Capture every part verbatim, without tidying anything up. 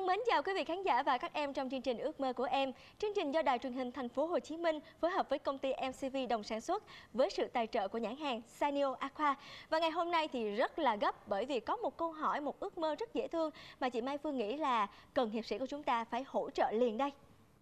mến chào quý vị khán giả và các em trong chương trình Ước mơ của em. Chương trình do Đài Truyền hình Thành phố Hồ Chí Minh phối hợp với công ty em xê vê đồng sản xuất với sự tài trợ của nhãn hàng Sanyo Aqua. Và ngày hôm nay thì rất là gấp bởi vì có một câu hỏi, một ước mơ rất dễ thương mà chị Mai Phương nghĩ là cần hiệp sĩ của chúng ta phải hỗ trợ liền đây.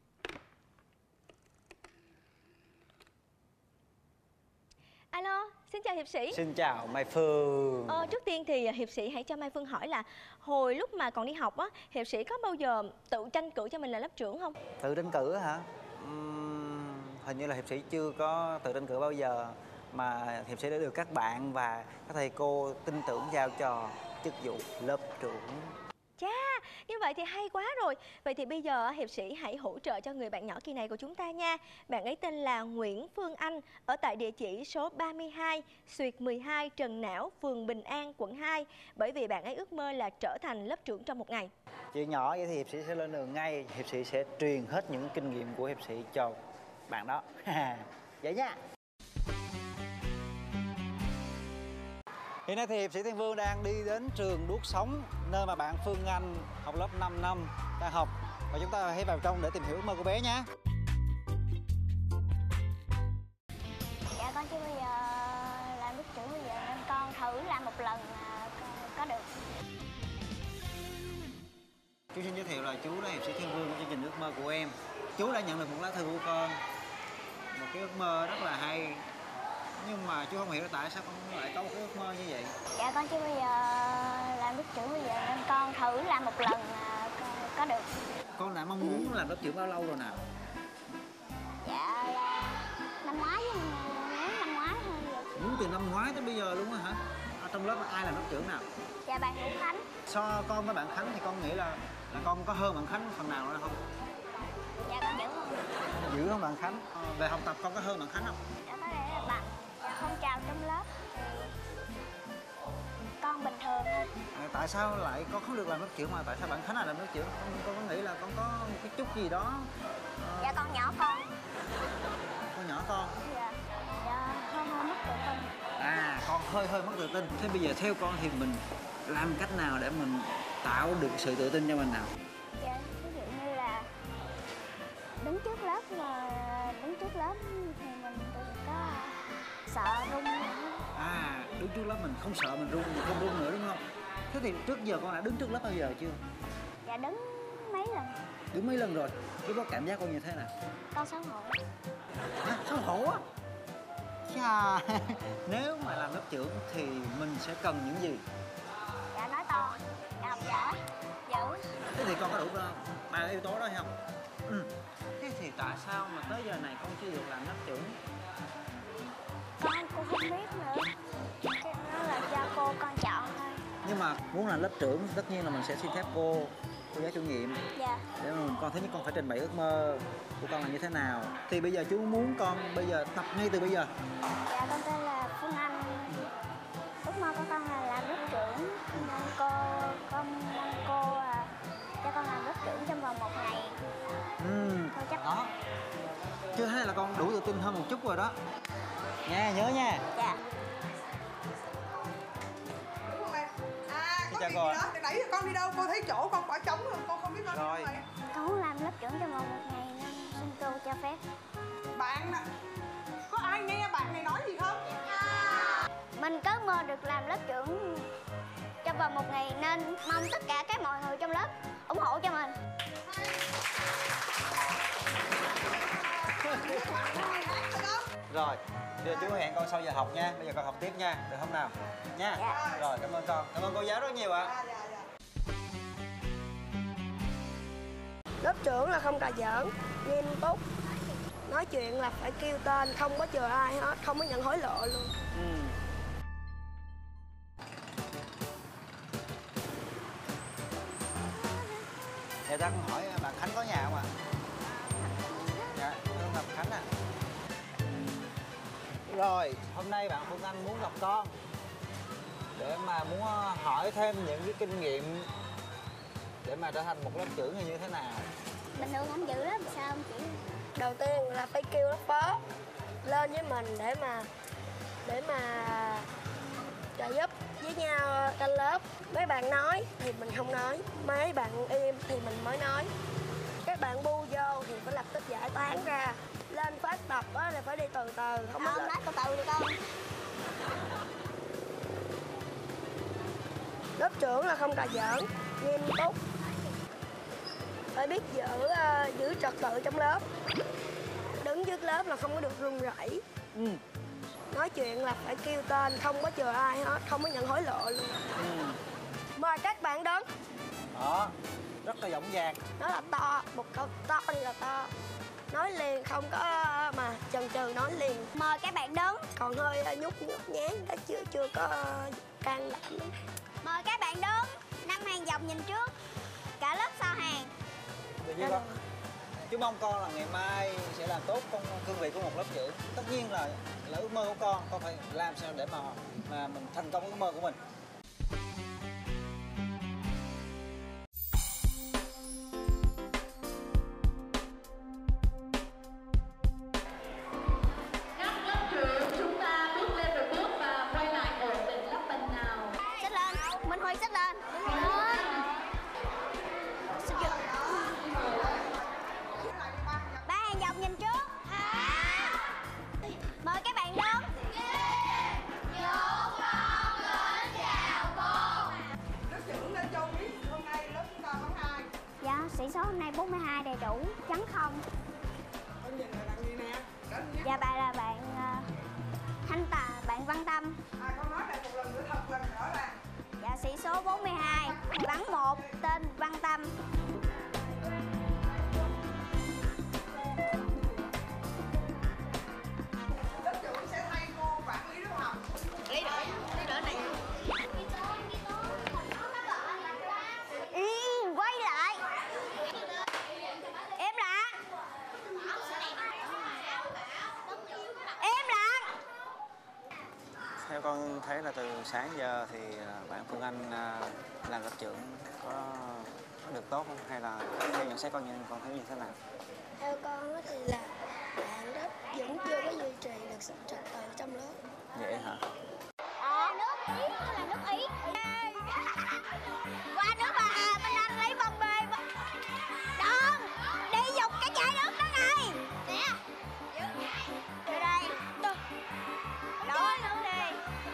Alo, xin chào hiệp sĩ. Xin chào Mai Phương. Ờ, trước tiên thì hiệp sĩ hãy cho Mai Phương hỏi là hồi lúc mà còn đi học á, hiệp sĩ có bao giờ tự tranh cử cho mình là lớp trưởng không? Tự tranh cử hả? Uhm, hình như là hiệp sĩ chưa có tự tranh cử bao giờ, mà hiệp sĩ đã được các bạn và các thầy cô tin tưởng giao cho chức vụ lớp trưởng. Chà, như vậy thì hay quá rồi. Vậy thì bây giờ hiệp sĩ hãy hỗ trợ cho người bạn nhỏ kỳ này của chúng ta nha. Bạn ấy tên là Nguyễn Phương Anh, ở tại địa chỉ số ba mươi hai Xuyệt mười hai Trần Não, phường Bình An, quận hai. Bởi vì bạn ấy ước mơ là trở thành lớp trưởng trong một ngày. Chuyện nhỏ vậy thì hiệp sĩ sẽ lên đường ngay. Hiệp sĩ sẽ truyền hết những kinh nghiệm của hiệp sĩ cho bạn đó. Vậy nha. Hiện nay thì hiệp sĩ Thiên Vương đang đi đến trường Đuốc Sống, nơi mà bạn Phương Anh học lớp năm năm đang học. Và chúng ta hãy vào trong để tìm hiểu ước mơ của bé nhé. Dạ con chưa bao giờ làm lớp trưởng bây giờ nên con thử làm một lần là có được. Chú xin giới thiệu là chú là hiệp sĩ Thiên Vương của chương trình ước mơ của em. Chú đã nhận được một lá thư của con, một cái ước mơ rất là hay. Nhưng mà chú không hiểu tại sao con lại có một cái ước mơ như vậy. Dạ con chưa bao giờ làm lớp trưởng bây giờ nên con thử làm một lần là có được. Con đã mong muốn làm lớp trưởng bao lâu rồi nào? Dạ là năm ngoái với năm ngoái thôi. Muốn từ năm ngoái tới bây giờ luôn á hả? Ở trong lớp ai làm lớp trưởng nào? Dạ bạn Hữu Khánh. So con với bạn Khánh thì con nghĩ là là con có hơn bạn Khánh phần nào nữa không? Dạ con dữ hơn. Dữ hơn bạn Khánh. Về học tập con có hơn bạn Khánh không? Dạ có lẽ là bằng. Dạ phong trào trong lớp thì con bình thường thôi. À, tại sao lại con không được làm lớp trưởng mà tại sao bạn Khánh lại làm lớp trưởng? Con, con có nghĩ là con có một cái chút gì đó? Uh... Dạ con nhỏ con. Con nhỏ con? Dạ. Dạ hơi hơi mất tự tin. À, con hơi hơi mất tự tin. Thế bây giờ theo con thì mình làm cách nào để mình tạo được sự tự tin cho mình nào? Dạ, ví dụ như là đứng trước lớp mà đứng trước lớp thì mình đừng có sợ run. À, đứng trước lớp mình không sợ mình run, mình không run nữa đúng không? Thế thì trước giờ con đã đứng trước lớp bao giờ chưa? Dạ đứng mấy lần. Đứng mấy lần rồi? Lúc đó cảm giác con như thế nào? Con xấu hổ. À, xấu hổ á? Chà, nếu mà làm lớp trưởng thì mình sẽ cần những gì? Dạ nói to, dạ học giỏi, dữ. Thế thì con có đủ ba yếu tố đó hay không? Ừ. Thế thì tại sao mà tới giờ này con chưa được làm lớp trưởng? Con cũng không biết nữa. Cái đó là do cô con chọn thôi. Nhưng mà muốn làm lớp trưởng tất nhiên là mình sẽ xin phép cô, cô giáo chủ nhiệm. Dạ. Để mà con thứ nhất con phải trình bày ước mơ của con là như thế nào. Thì bây giờ chú muốn con bây giờ tập ngay từ bây giờ. Dạ con tên là Phương Anh. Ước mơ của con là làm lớp trưởng. Nên cô, con mong cô à, cho con làm lớp trưởng trong vòng một ngày. Ừ. Thôi chắc đó. Chưa thấy là con đủ tự tin hơn một chút rồi đó. Nha, nhớ nha. Dạ. À, có gì đó, để đẩy con đi đâu, cô thấy chỗ con bỏ trống rồi, con không biết nói rồi. Rồi. Con muốn làm lớp trưởng trong vòng một ngày nên xin cô cho phép. Bạn nè, có ai nghe bạn này nói gì không? À. Mình có mơ được làm lớp trưởng trong vòng một ngày nên mong tất cả các mọi người trong lớp ủng hộ cho mình. Rồi, giờ chú hẹn con sau giờ học nha. Bây giờ con học tiếp nha, được không nào? Nha. Dạ. Rồi, cảm ơn con. Cảm ơn cô giáo rất nhiều ạ. À. Dạ, dạ. Lớp trưởng là không cà giỡn, nghiêm túc. Nói chuyện là phải kêu tên, không có chừa ai hết, không có nhận hối lộ luôn. Ừ. Dạ ta con hỏi bạn Khánh có nhà không ạ? À? Dạ, thưa bạn Khánh ạ. À. Rồi, hôm nay bạn Phương Anh muốn gặp con để mà muốn hỏi thêm những cái kinh nghiệm để mà trở thành một lớp trưởng như như thế nào. Bình thường anh dữ lắm, sao không chị? Đầu tiên là phải kêu lớp phó lên với mình để mà để mà trợ giúp với nhau trên lớp mấy bạn nói thì mình không nói, mấy bạn im thì mình mới nói. Các bạn bu vô thì phải lập tức giải tán ra. Lên phát tập á là phải đi từ từ, không có nói từ từ được không? Lớp trưởng là không cà giỡn, nghiêm túc, phải biết giữ uh, giữ trật tự trong lớp. Đứng trước lớp là không có được run rẩy. Ừ. Nói chuyện là phải kêu tên, không có chờ ai hết, không có nhận hối lộ luôn. Ừ. Mời các bạn đứng. Đó, rất là dõng dạc. Nó là to, một câu to đi là to. Nói liền không có mà chần chừ nói liền. Mời các bạn đứng. Còn hơi nhút nhút nhán, đã chưa chưa có can đảm. Mời các bạn đứng. Năm hàng dòng nhìn trước, cả lớp sau hàng. Được chưa con? Chú mong con là ngày mai sẽ làm tốt công cương vị của một lớp trưởng. Tất nhiên là là ước mơ của con, con phải làm sao để mà mà mình thành công ước mơ của mình. Các lớp trưởng chúng ta bước lên một bước và quay lại ổn định lớp bình nào. Xích lên, Minh Huy xích lên. Ba hàng dòng nhìn trước. Mời các bạn đứng. Lớp trưởng lên cho biết hôm nay lớp chúng ta có hai. Dạ, sĩ số hôm nay bốn mươi hai đầy đủ, trắng không. Con nhìn là bạn gì nè? Đến nhé. Dạ, bạn là bạn uh, Thanh Tà, bạn Văn Tâm. À, con nói lại một lần nữa thật là rõ ràng. Dạ, sĩ số bốn mươi hai, vắng một, tên Văn Tâm. Lớp trưởng sẽ thay cô quản lý lớp học. Lấy đỡ, lấy đỡ này. Ừ, quay lại. Em lặng. Em lặng. Theo con thấy là từ sáng giờ thì bạn Phương Anh làm lớp trưởng có được tốt không? Hay là theo nhận xét con như con thấy như thế nào? Theo con thì là bạn rất vẫn chưa có duy trì được sự trật tự trong lớp. Vậy hả? À, nước Ý, là nước Ý. Qua nước bà Hà, bên anh lấy bông bê. Đón, đi dục cái chai nước đó ngay. Nè. Từ đây. Đổ nước đi.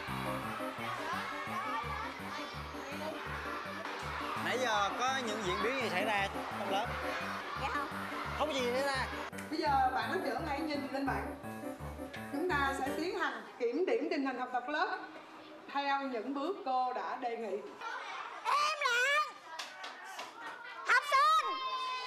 Nãy giờ có những diễn biến gì xảy ra trong lớp? Dạ không. Không có gì xảy ra. Bây giờ bạn lớp trưởng hãy nhìn lên bảng. Chúng ta sẽ tiến hành kiểm điểm tình hình học tập lớp theo những bước cô đã đề nghị. Im lặng. Học sinh.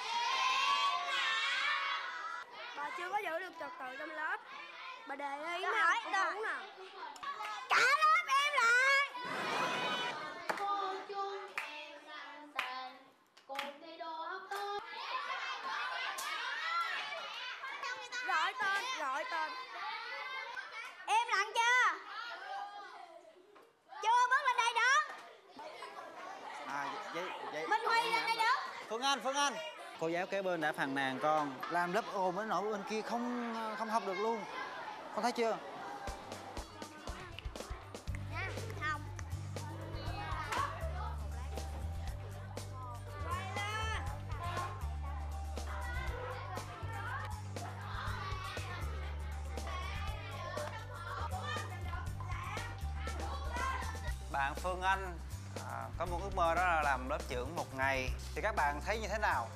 Bà chưa có giữ được trật tự trong lớp. Bà để ý Câu nè, hỏi không rồi. đúng nè. Cả lớp im lặng. Cô chung em sang tên, cùng thi đua học tốt. Gọi tên, gọi tên. Im lặng chưa? Chưa bước lên đây đó. À, vậy, vậy, Minh Huy lên đây đó. Phương Anh, Phương Anh. Cô giáo kế bên đã phàn nàn con làm lớp ồn đến nỗi bên kia không không học được luôn. Con thấy chưa? Nha, không. Bạn Phương Anh à, có một ước mơ đó là làm lớp trưởng một ngày. Thì các bạn thấy như thế nào?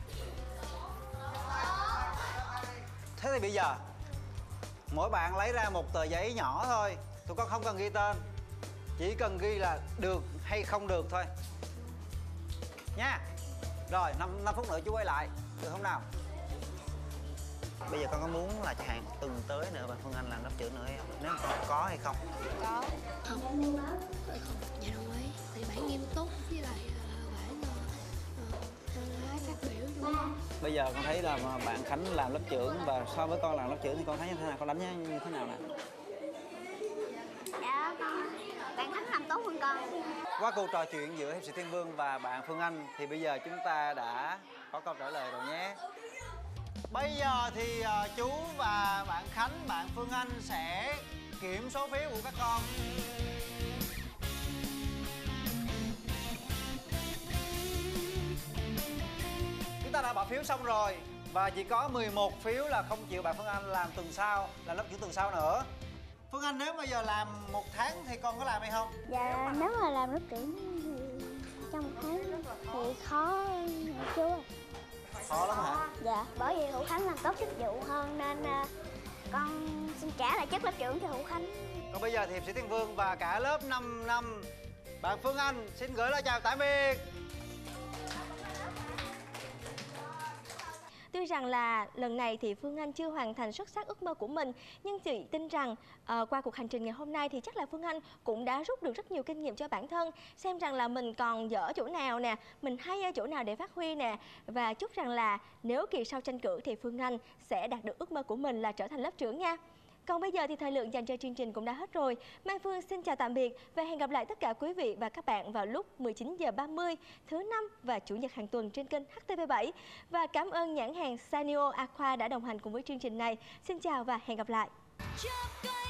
Thế thì bây giờ mỗi bạn lấy ra một tờ giấy nhỏ thôi. Tụi con không cần ghi tên, chỉ cần ghi là được hay không được thôi nha. Rồi năm năm phút nữa chú quay lại, được không nào? Bây giờ con có muốn là chẳng hạn tuần tới nữa bạn Phương Anh làm lớp trưởng nữa hay không? Nếu con có hay không? Có. Không muốn lớp. Dạ đồng ý. Thì bạn nghiêm túc với lại bạn nói phát biểu vui. Bây giờ con thấy là bạn Khánh làm lớp trưởng và so với con làm lớp trưởng thì con thấy như thế nào? Con đánh giá như thế nào nè? Dạ con, bạn Khánh làm tốt hơn con. Qua cuộc trò chuyện giữa hiệp sĩ Thiên Vương và bạn Phương Anh thì bây giờ chúng ta đã có câu trả lời rồi nhé. Bây giờ thì uh, chú và bạn Khánh, bạn Phương Anh sẽ kiểm số phiếu của các con. bỏ phiếu xong rồi và chỉ có mười một phiếu là không chịu bạn Phương Anh làm tuần sau, là lớp trưởng tuần sau nữa. Phương Anh nếu bây giờ làm một tháng thì con có làm hay không? Dạ nếu mà làm lớp trưởng thì trong tháng thì khó chú ơi. Khó lắm hả? Dạ bởi vì Hữu Khánh làm tốt chức vụ hơn nên uh, con xin trả lại chức lớp trưởng cho Hữu Khánh. Còn bây giờ thì hiệp sĩ Thiên Vương và cả lớp năm năm bạn Phương Anh xin gửi lời chào tạm biệt. Tuy rằng là lần này thì Phương Anh chưa hoàn thành xuất sắc ước mơ của mình, nhưng chị tin rằng uh, qua cuộc hành trình ngày hôm nay thì chắc là Phương Anh cũng đã rút được rất nhiều kinh nghiệm cho bản thân, xem rằng là mình còn dở chỗ nào nè, mình hay ở chỗ nào để phát huy nè, và chúc rằng là nếu kỳ sau tranh cử thì Phương Anh sẽ đạt được ước mơ của mình là trở thành lớp trưởng nha. Còn bây giờ thì thời lượng dành cho chương trình cũng đã hết rồi. Mai Phương xin chào tạm biệt và hẹn gặp lại tất cả quý vị và các bạn vào lúc mười chín giờ ba mươi thứ năm và chủ nhật hàng tuần trên kênh H T V bảy. Và cảm ơn nhãn hàng Sanyo Aqua đã đồng hành cùng với chương trình này. Xin chào và hẹn gặp lại.